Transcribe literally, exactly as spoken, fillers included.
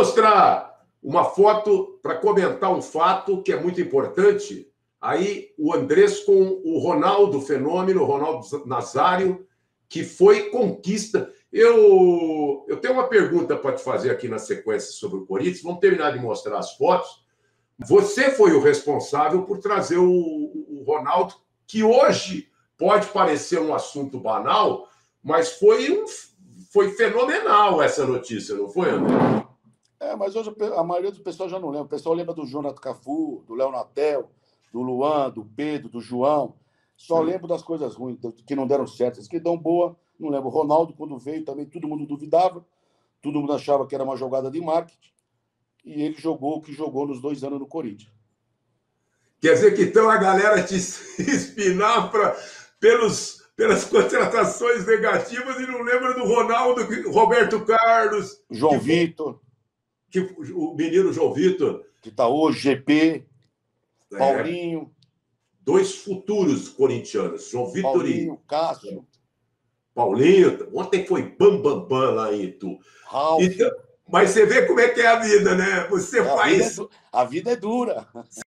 mostrar uma foto para comentar um fato que é muito importante. Aí o Andrés com o Ronaldo Fenômeno, o Ronaldo Nazário, que foi conquista. Eu, eu tenho uma pergunta para te fazer aqui na sequência sobre o Corinthians. Vamos terminar de mostrar as fotos. Você foi o responsável por trazer o, o Ronaldo, que hoje pode parecer um assunto banal, mas foi, um, foi fenomenal essa notícia, não foi, André? É, mas hoje a maioria do pessoal já não lembra. O pessoal lembra do Jonathan Cafu, do Léo Natel, do Luan, do Pedro, do João. Só Sim. lembro das coisas ruins, que não deram certo. As que dão boa, não lembro. O Ronaldo, quando veio, também todo mundo duvidava. Todo mundo achava que era uma jogada de marketing. E ele jogou o que jogou nos dois anos no Corinthians. Quer dizer que então a galera te espinafra pelos, pelas contratações negativas e não lembra do Ronaldo, Roberto Carlos... João que, Vitor. Que, o menino João Vitor. Que está hoje, G P... Paulinho. É, dois futuros corintianos, João Vitor Paulinho, e... Cássio. Paulinho. Ontem foi bam, bam, bam lá em Itu. Ralf. Então, mas você vê como é que é a vida, né? Você a faz... Vida é a vida é dura.